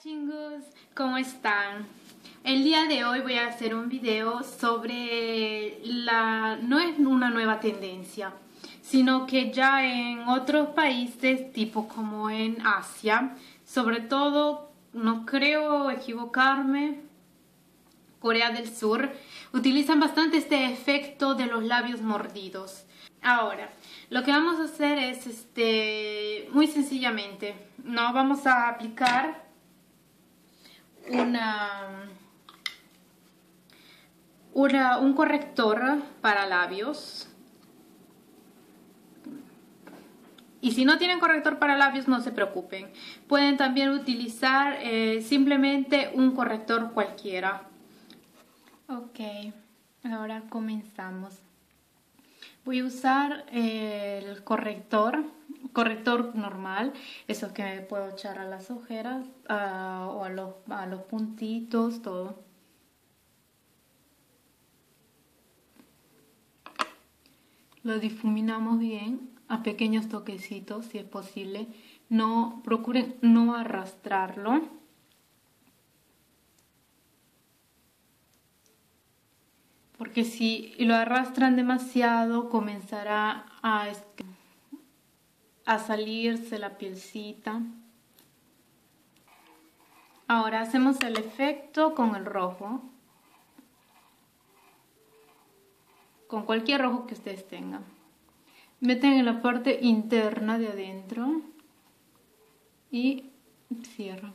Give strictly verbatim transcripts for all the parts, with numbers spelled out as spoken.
Chingus, ¿cómo están? El día de hoy voy a hacer un video sobre la... no es una nueva tendencia, sino que ya en otros países, tipo como en Asia, sobre todo, no creo equivocarme, Corea del Sur, utilizan bastante este efecto de los labios mordidos. Ahora, lo que vamos a hacer es, este, muy sencillamente, no vamos a aplicar una, una, un corrector para labios. Y si no tienen corrector para labios, no se preocupen. Pueden también utilizar eh, simplemente un corrector cualquiera. Ok, ahora comenzamos. Voy a usar el corrector, corrector normal, eso que me puedo echar a las ojeras uh, o a los, a los puntitos, todo. Lo difuminamos bien a pequeños toquecitos, si es posible. No, procuren no arrastrarlo. Porque si lo arrastran demasiado, comenzará a, a salirse la pielcita. Ahora hacemos el efecto con el rojo. Con cualquier rojo que ustedes tengan. Meten en la parte interna de adentro y cierran.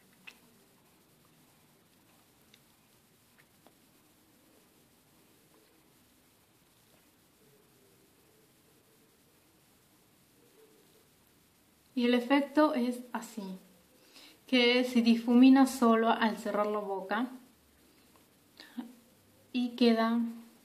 Y el efecto es así, que se difumina solo al cerrar la boca y queda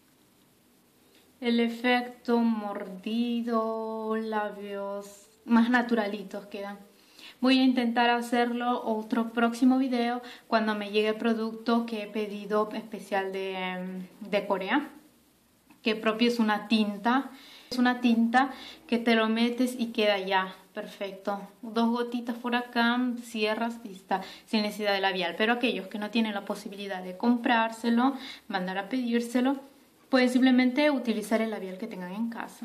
el efecto mordido, labios más naturalitos quedan. Voy a intentar hacerlo otro próximo video cuando me llegue el producto que he pedido especial de, de Corea, que propio es una tinta. Es una tinta que te lo metes y queda ya perfecto. Dos gotitas por acá, cierras y está, sin necesidad de labial. Pero aquellos que no tienen la posibilidad de comprárselo, mandar a pedírselo, pueden simplemente utilizar el labial que tengan en casa.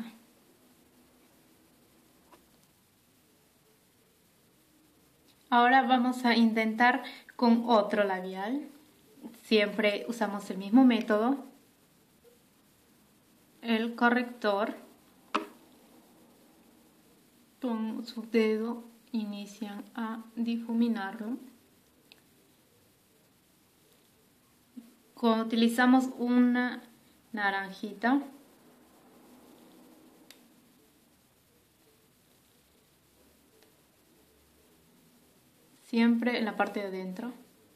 Ahora vamos a intentar con otro labial. Siempre usamos el mismo método. El corrector. Con su dedo inician a difuminarlo. Cuando utilizamos una naranjita, siempre en la parte de adentro.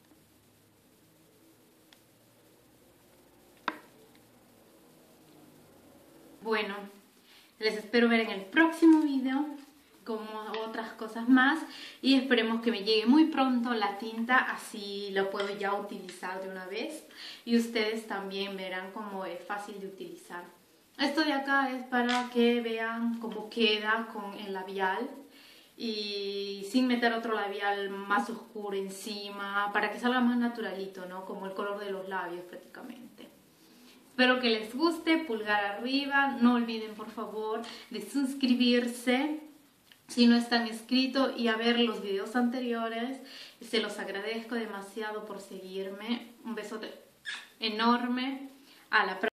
Bueno, les espero ver en el próximo video como otras cosas más y esperemos que me llegue muy pronto la tinta, así lo puedo ya utilizar de una vez y ustedes también verán cómo es fácil de utilizar. Esto de acá es para que vean cómo queda con el labial y sin meter otro labial más oscuro encima, para que salga más naturalito, ¿no? Como el color de los labios prácticamente. Espero que les guste, pulgar arriba, no olviden por favor de suscribirse si no están inscritos y a ver los videos anteriores. Se los agradezco demasiado por seguirme. Un besote enorme. A la próxima.